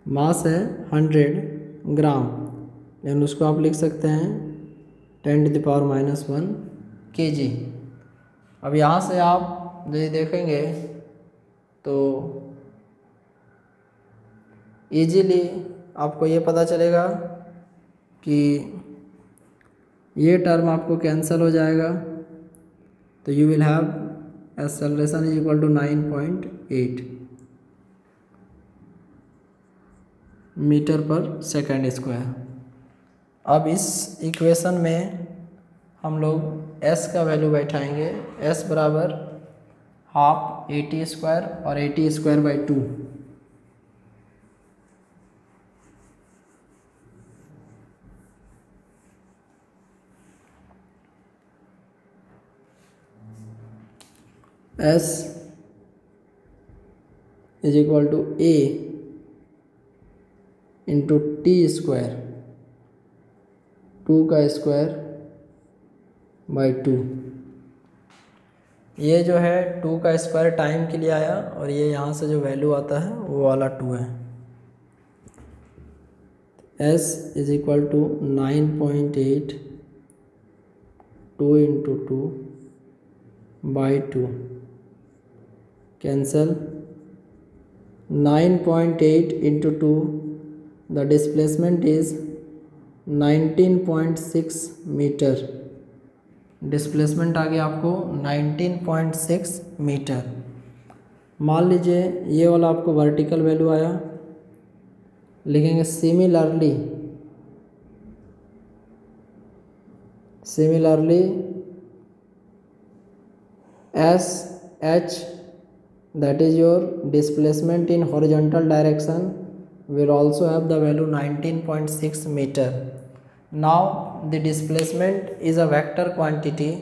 मास है 100 ग्राम, लेकिन उसको आप लिख सकते हैं 10⁻⁻1 kg। अब यहाँ से आप यदि देखेंगे तो इजीली आपको ये पता चलेगा कि ये टर्म आपको कैंसिल हो जाएगा, तो you will have acceleration is equal to 9.8 metre per second square. अब इस इक्वेशन में हम लोग s का वैल्यू बैठाएंगे, s बराबर हाफ AT² और AT²/2। s is equal to a into T², 2 का स्क्वायर बाई 2। ये जो है 2 का स्क्वायर टाइम के लिए आया, और ये यहाँ से जो वैल्यू आता है वो वाला 2 है। s is equal to 9.8 2 into 2 by 2 cancel. 9.8 into 2, the displacement is 19.6 metre. Displacement आ गया आपको 19.6 मीटर। मान लीजिए ये वाला आपको वर्टिकल वैल्यू आया, लिखेंगे similarly SH, that is your displacement in horizontal direction, will also have the value 19.6 meter. Now the displacement is a vector quantity.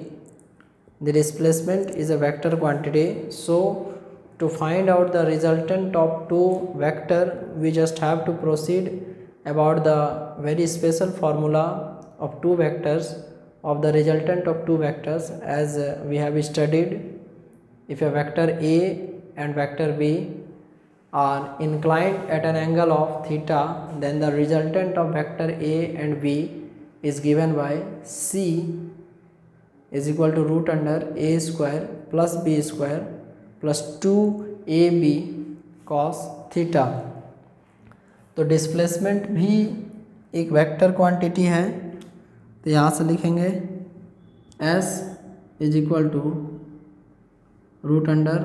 So to find out the resultant of two vector, we just have to proceed about the very special formula of two vectors, of the resultant of two vectors, as we have studied. If a vector A and vector B are inclined at an angle of theta, then the resultant of vector A and B is given by C is equal to root under A square plus B square plus 2AB cos theta। तो displacement भी एक vector quantity है, तो यहाँ से लिखेंगे S is equal to root under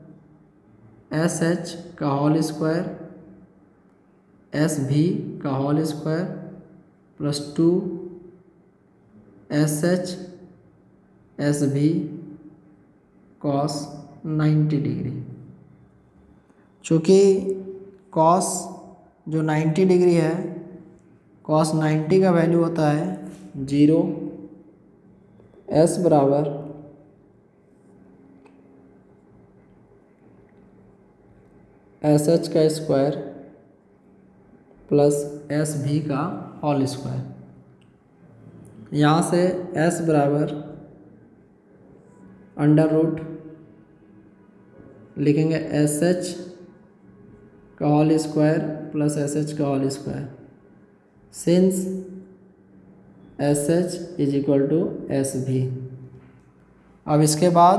SH का whole square SB का whole square plus 2 SH SB cos 90 degree. चूँकि cos जो 90 डिग्री है, cos 90 का वैल्यू होता है 0। S बराबर SH का स्क्वायर प्लस SB का होल स्क्वायर। यहाँ से S बराबर अंडर रूट लिखेंगे SH का होल स्क्वायर प्लस SH का whole square, since SH is equal to SB। अब इसके बाद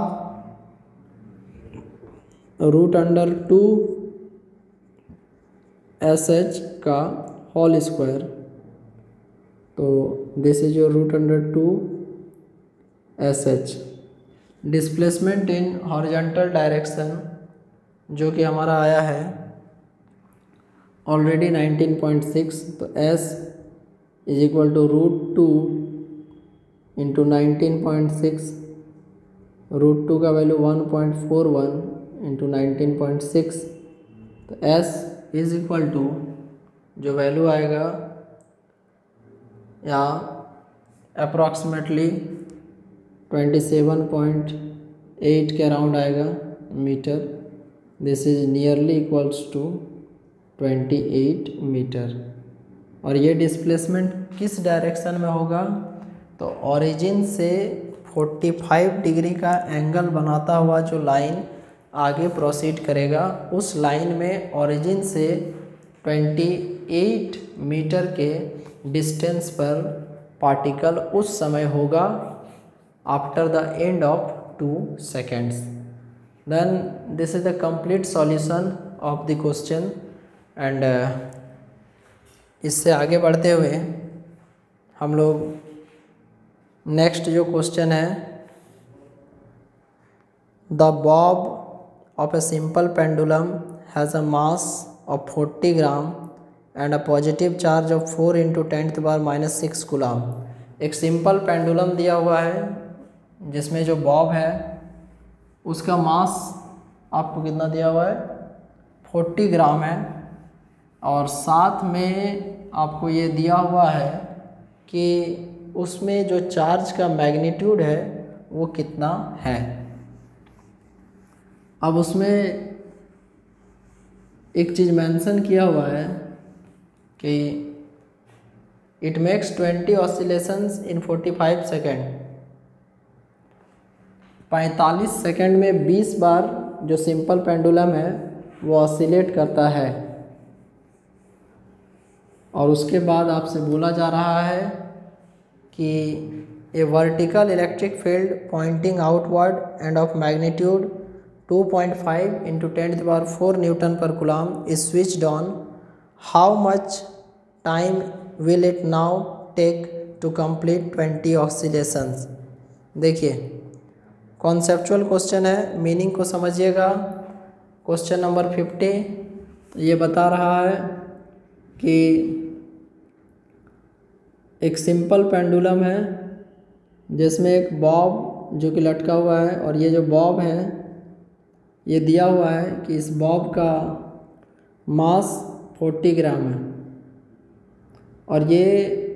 रूट अंडर 2 SH का होल स्क्वायर, तो this is your root under 2 SH। Displacement in horizontal direction जो कि हमारा आया है ऑलरेडी 19.6, तो S is equal to root 2 into 19.6, root 2 का वैल्यू 1.41 इंटू 19.6, तो S इज इक्वल टू जो वैल्यू आएगा यहाँ अप्रॉक्सीमेटली 27.8 के अराउंड आएगा metre. This is nearly equals to 28 metre. और ये डिस्प्लेसमेंट किस डायरेक्शन में होगा, तो ओरिजिन से 45 डिग्री का एंगल बनाता हुआ जो लाइन आगे प्रोसीड करेगा, उस लाइन में ओरिजिन से 28 मीटर के डिस्टेंस पर पार्टिकल उस समय होगा after the end of 2 seconds. Then this is the complete solution of the question and इससे आगे बढ़ते हुए हम लोग नेक्स्ट जो क्वेश्चन है, the bob of a simple pendulum has a mass of 40 gram and a positive charge of 4 × 10⁻⁻6 coulomb. एक simple pendulum दिया हुआ है जिसमें जो बॉब है उसका मास आपको कितना दिया हुआ है, 40 ग्राम है, और साथ में आपको ये दिया हुआ है कि उसमें जो चार्ज का मैग्नीट्यूड है वो कितना है। अब उसमें एक चीज़ मेंशन किया हुआ है कि it makes 20 oscillations in 45 second. 45 second में 20 बार जो सिंपल पेंडुलम है वो ऑसिलेट करता है। और उसके बाद आपसे बोला जा रहा है कि a vertical electric field pointing outward and of magnitude 2.5 × 10⁴ newton per coulomb is switched on, how much time will it now take to complete 20 oscillations. देखिए कॉन्सेप्चुअल क्वेश्चन है, मीनिंग को समझिएगा। क्वेश्चन नंबर 50 ये बता रहा है कि एक सिंपल पेंडुलम है जिसमें एक बॉब जो कि लटका हुआ है, और ये जो बॉब है ये दिया हुआ है कि इस बॉब का मास 40 ग्राम है और ये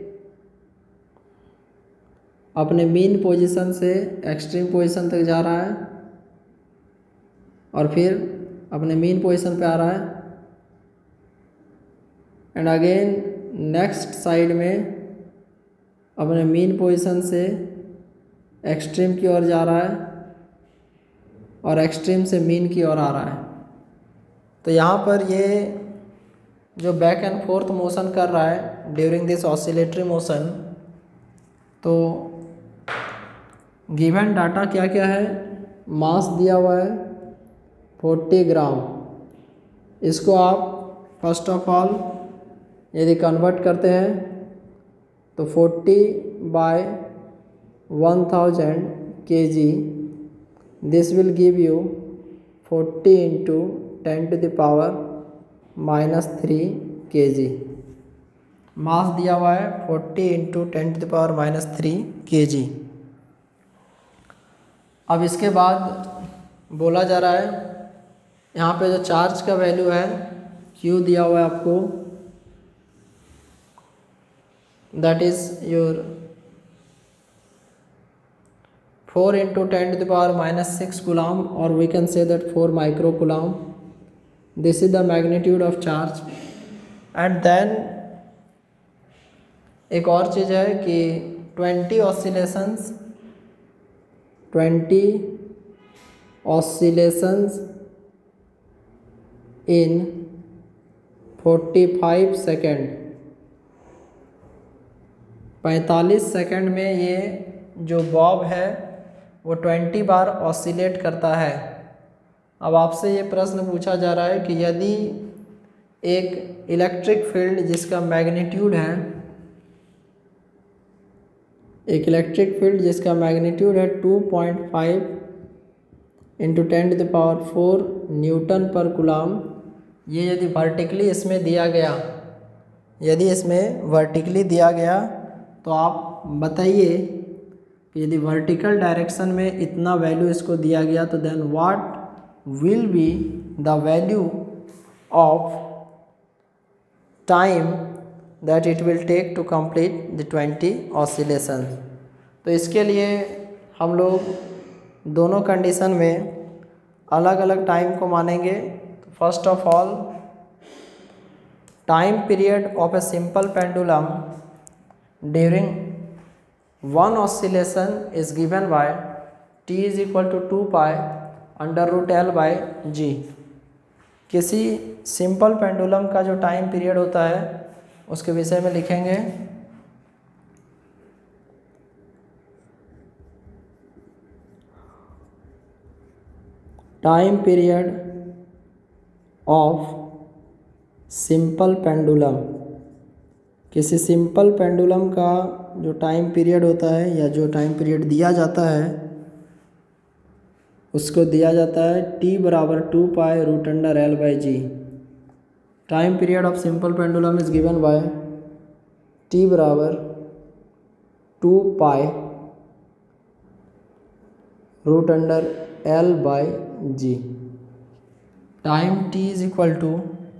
अपने मीन पोजीशन से एक्सट्रीम पोजीशन तक जा रहा है और फिर अपने मीन पोजीशन पे आ रहा है एंड अगेन नेक्स्ट साइड में अपने मीन पोजीशन से एक्सट्रीम की ओर जा रहा है और एक्सट्रीम से मीन की ओर आ रहा है। तो यहाँ पर ये जो बैक एंड फोर्थ मोशन कर रहा है ड्यूरिंग दिस ऑसिलेटरी मोशन, तो गिवन डाटा क्या क्या है, मास दिया हुआ है 40 ग्राम। इसको आप फर्स्ट ऑफ ऑल यदि कन्वर्ट करते हैं तो 40/1000 kg, this will give you 40 × 10⁻³ kg। Mass दिया हुआ है 40 × 10⁻³ kg। अब इसके बाद बोला जा रहा है यहाँ पे जो चार्ज का वैल्यू है Q दिया हुआ है आपको, दैट इज योर 4 × 10⁻⁻6 कूलम, और we can say that 4 micro coulomb. This is the magnitude of charge. And then एक और चीज़ है कि 20 ऑसिलेशंस इन 45 सेकेंड। 45 सेकेंड में ये जो बॉब है वो 20 बार ऑसिलेट करता है। अब आपसे ये प्रश्न पूछा जा रहा है कि यदि एक इलेक्ट्रिक फील्ड जिसका मैग्नीट्यूड है, एक इलेक्ट्रिक फील्ड जिसका मैग्नीट्यूड है 2.5 × 10⁴ न्यूटन पर कूलम, ये यदि वर्टिकली इसमें दिया गया, यदि इसमें वर्टिकली दिया गया तो आप बताइए कि यदि वर्टिकल डायरेक्शन में इतना वैल्यू इसको दिया गया तो then what will be the value of time that it will take to complete the 20 oscillation. तो इसके लिए हम लोग दोनों कंडीशन में अलग अलग टाइम को मानेंगे। First of all, time period of a simple pendulum during one oscillation is given by t is equal to 2 pi √L/g। किसी सिंपल पेंडुलम का जो टाइम पीरियड होता है उसके विषय में लिखेंगे। Time period of simple pendulum, किसी सिंपल पेंडुलम का जो टाइम पीरियड होता है या जो टाइम पीरियड दिया जाता है उसको दिया जाता है t बराबर 2π√L/g। Time period of simple pendulum is given by t बराबर 2π√L/g। Time t is equal to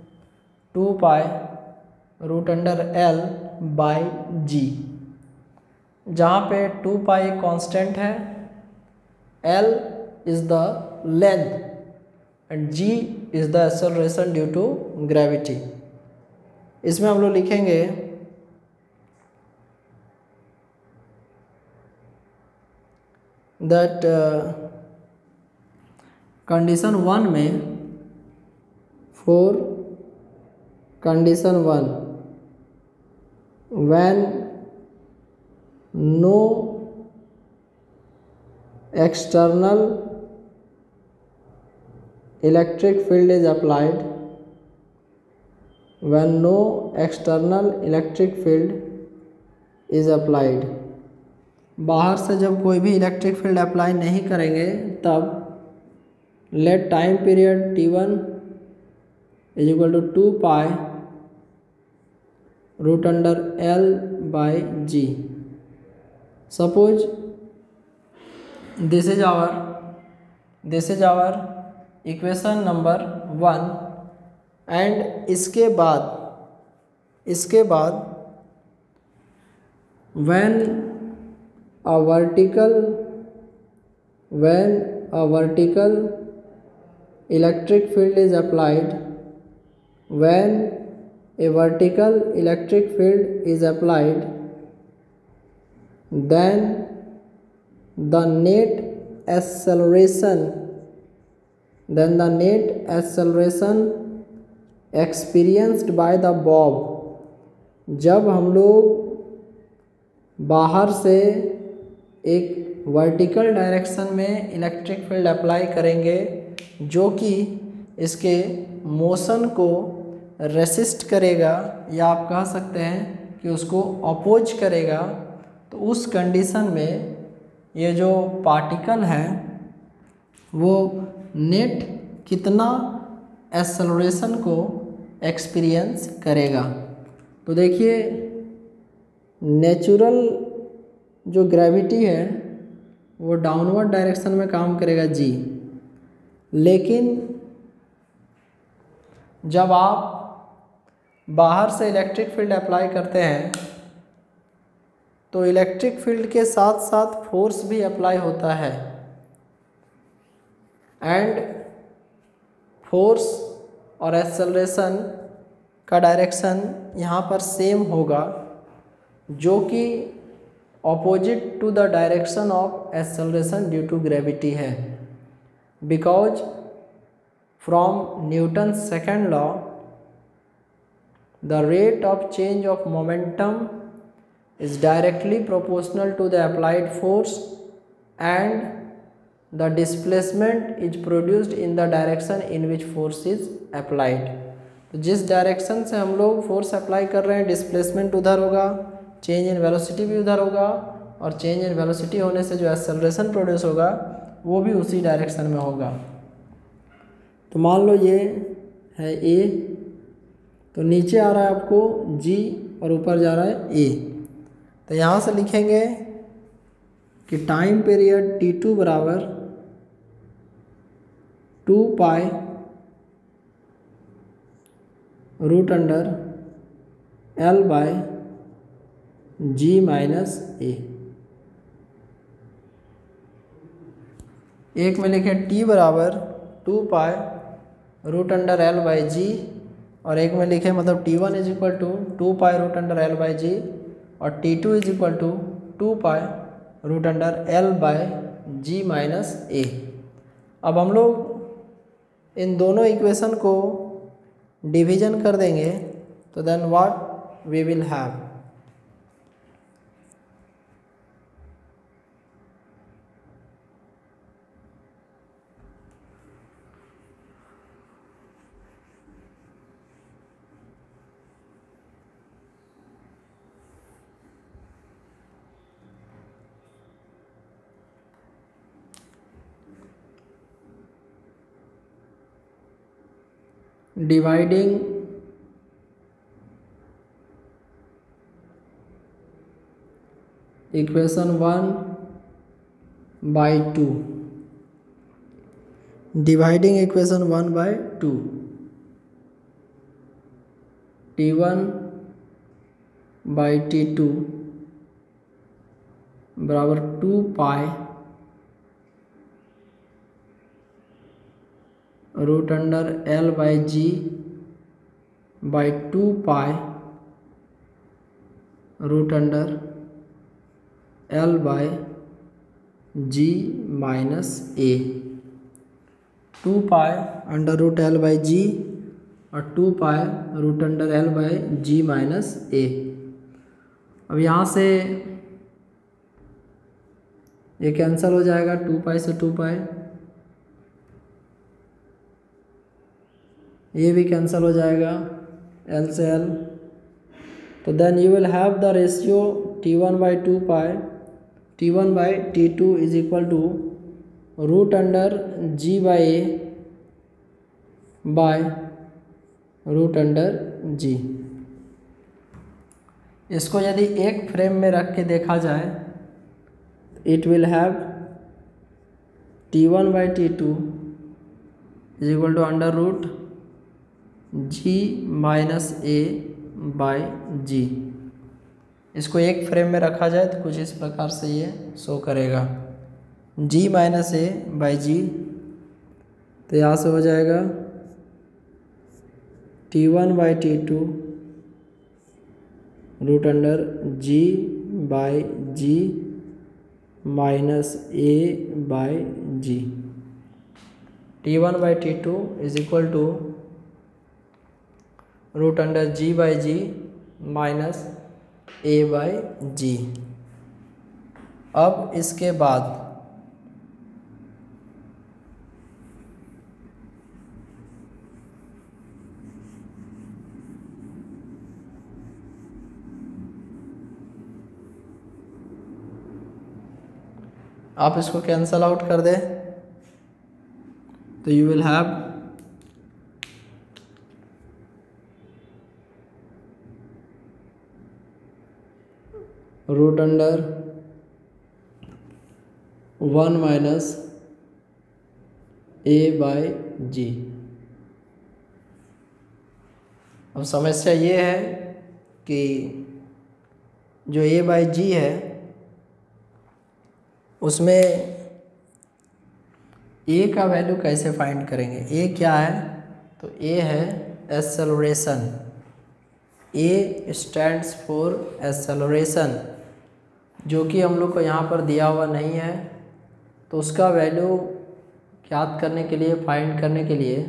2π√L/g, जहाँ पे 2π एक कांस्टेंट है, L is the length and g is the acceleration due to gravity। इसमें हम लोग लिखेंगे that कंडीशन 1 में, for condition 1 when no external electric field is applied, when no external electric field is applied, बाहर से जब कोई भी इलेक्ट्रिक फील्ड अप्लाई नहीं करेंगे तब let time period t1 is equal to 2π√L/g। Suppose this is our equation number 1 and इसके बाद when a vertical electric field is applied, when a vertical electric field is applied, then the net acceleration experienced by the bob, जब हम लोग बाहर से एक vertical direction में electric field apply करेंगे जो कि इसके मोशन को रेसिस्ट करेगा या आप कह सकते हैं कि उसको अपोज करेगा, तो उस कंडीशन में ये जो पार्टिकल है वो नेट कितना एक्सेलरेशन को एक्सपीरियंस करेगा। तो देखिए नेचुरल जो ग्रेविटी है वो डाउनवर्ड डायरेक्शन में काम करेगा g, लेकिन जब आप बाहर से इलेक्ट्रिक फील्ड अप्लाई करते हैं तो इलेक्ट्रिक फील्ड के साथ साथ फोर्स भी अप्लाई होता है एंड फोर्स और एक्सेलरेशन का डायरेक्शन यहाँ पर सेम होगा जो कि opposite to the direction of acceleration due to gravity है, because from Newton second law the rate of change of momentum is directly proportional to the applied force and the displacement is produced in the direction in which force is applied। तो जिस direction से हम लोग force apply कर रहे हैं displacement उधर होगा, चेंज इन वेलोसिटी भी उधर होगा और चेंज इन वेलोसिटी होने से जो एक्सेलरेशन प्रोड्यूस होगा वो भी उसी डायरेक्शन में होगा। तो मान लो ये है A, तो नीचे आ रहा है आपको G और ऊपर जा रहा है A, तो यहाँ से लिखेंगे कि टाइम पीरियड T2 बराबर 2π√L/g माइनस A। एक में लिखें T बराबर 2π√L/g और एक में लिखे मतलब T1 is equal to 2π√L/g और T2 is equal to 2π√L/g minus A। अब हम लोग इन दोनों इक्वेशन को डिवीजन कर देंगे तो then what we will have, dividing equation 1 by 2, dividing equation 1 by 2, T1 by T2 बराबर 2 pi root under L by G by 2 pi root under L by G minus A, 2 pi under root L by G और 2 pi root under L by G minus A। अब यहाँ से ये cancel हो जाएगा, 2 पाई से 2 पाई, ये भी कैंसिल हो जाएगा L से L। तो then you will have the ratio T1 by 2 pi, T1 by T2 is equal to root under G by A by root under G। इसको यदि एक फ्रेम में रख के देखा जाए, it will have T1 by T2 is equal to under root G minus A by G। इसको एक फ्रेम में रखा जाए तो कुछ इस प्रकार से ये शो करेगा, G minus A by G। तो यहाँ से हो जाएगा T1 by T2 root under G by G minus A by G। T1 by T2 is equal to root under G by G minus A by G। अब इसके बाद आप इसको कैंसल आउट कर दे तो you will have root under 1 minus A by G। अब समस्या ये है कि जो A बाई G है उसमें A का वैल्यू कैसे फाइंड करेंगे। A क्या है, तो A है acceleration, A stands for acceleration, जो कि हम लोग को यहाँ पर दिया हुआ नहीं है। तो उसका वैल्यू ज्ञात करने के लिए, फाइंड करने के लिए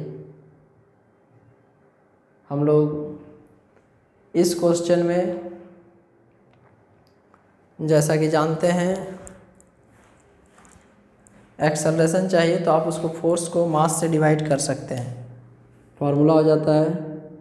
हम लोग इस क्वेश्चन में जैसा कि जानते हैं एक्सेलरेशन चाहिए तो आप उसको फोर्स को मास से डिवाइड कर सकते हैं। फॉर्मूला हो जाता है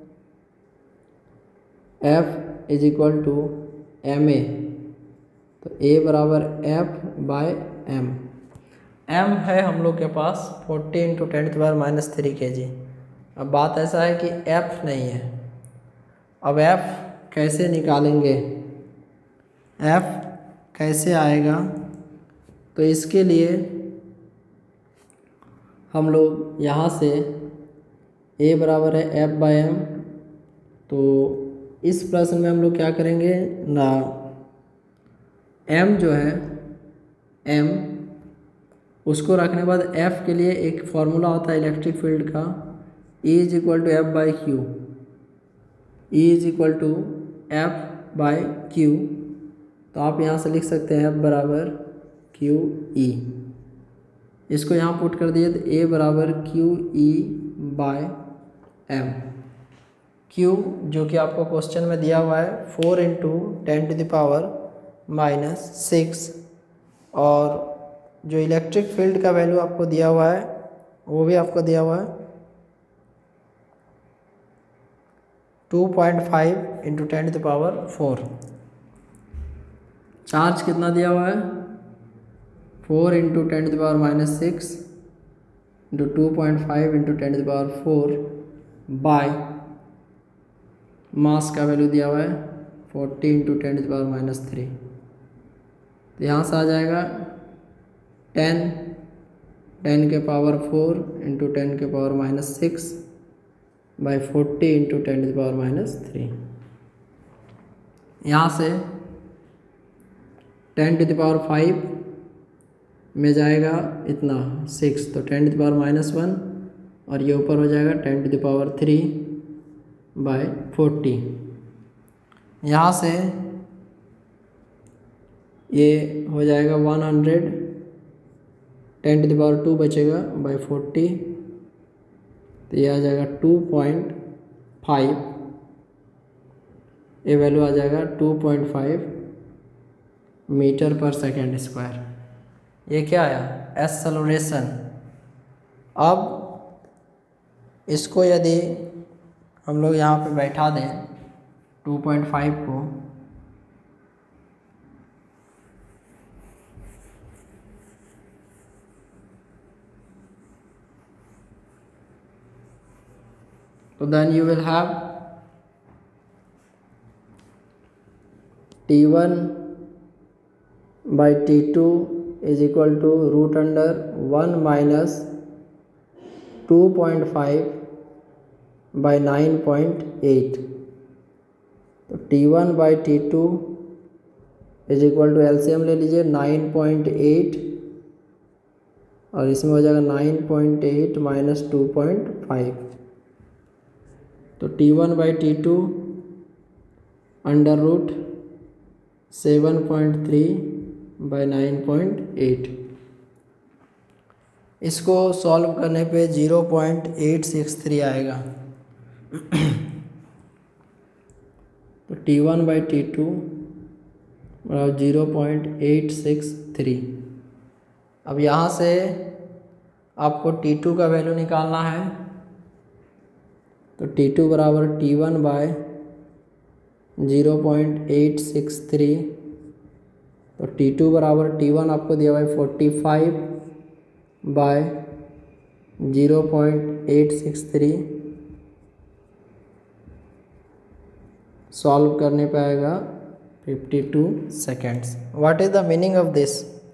F is equal to ma, तो A बराबर F बाय M। M है हम लोग के पास 40 इंटू 10⁻³ kg। अब बात ऐसा है कि F नहीं है। अब F कैसे निकालेंगे, F कैसे आएगा, तो इसके लिए हम लोग यहाँ से A बराबर है F बाय M, तो इस प्रश्न में हम लोग क्या करेंगे ना, M जो है M उसको रखने के बाद F के लिए एक फॉर्मूला होता है इलेक्ट्रिक फील्ड का, E is equal to F by Q, E is equal to F by Q. तो आप यहाँ से लिख सकते हैं F बराबर क्यू ई। इसको यहाँ पुट कर दिए तो A बराबर Q E by M. Q जो कि आपको क्वेश्चन में दिया हुआ है 4 × 10⁻⁻�6, और जो इलेक्ट्रिक फील्ड का वैल्यू आपको दिया हुआ है वो भी आपको दिया हुआ है 2.5 × 10⁴। चार्ज कितना दिया हुआ है 4 × 10⁻⁻6 × 2.5 × 10⁴ बाय मास का वैल्यू दिया हुआ है 40 × 10⁻³ तो यहाँ से आ जाएगा 10 × 4 × 10⁻⁻6 बाई 40 × 10⁻³ यहाँ से 10⁵ में जाएगा इतना 6 तो 10⁻⁻1 और ये ऊपर हो जाएगा 10⁻³ बाय 40। यहाँ से ये हो जाएगा 100, 10⁻² बचेगा बाय 40 तो ये आ जाएगा 2.5, ये वैल्यू आ जाएगा 2.5 मीटर/सेकंड²। ये क्या आया एक्सेलरेशन। अब इसको यदि हम लोग यहाँ पे बैठा दें 2.5 को, तो then you will have T1 by T2 is equal to √1 minus 2.5 by 9.8। तो T1 by T2 is equal to LCM ले लीजिए 9.8 और इसमें हो जाएगा 9.8 minus 2.5 तो T1 by T2 √7.3 by 9.8। इसको सॉल्व करने पे 0.863 आएगा। तो T1 by T2 0.863। अब यहाँ से आपको T2 का वैल्यू निकालना है, तो T2 बराबर T1 बाय 0.863। तो T2 बराबर T1 आपको दिया हुआ है 45 बाय 0.863। सॉल्व करने पे आएगा 52 seconds. What is the meaning of this?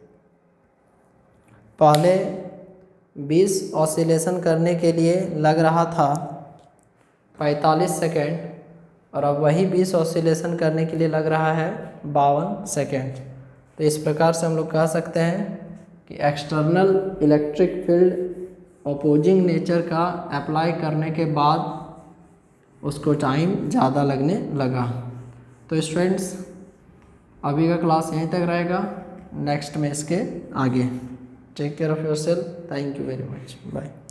पहले 20 ऑसिलेशन करने के लिए लग रहा था 45 सेकेंड और अब वही 20 ऑसिलेशन करने के लिए लग रहा है 52 सेकेंड। तो इस प्रकार से हम लोग कह सकते हैं कि external electric field opposing nature का अप्लाई करने के बाद उसको टाइम ज़्यादा लगने लगा। तो स्टूडेंट्स अभी का क्लास यहीं तक रहेगा, नेक्स्ट में इसके आगे। Take care of yourself, thank you very much, bye.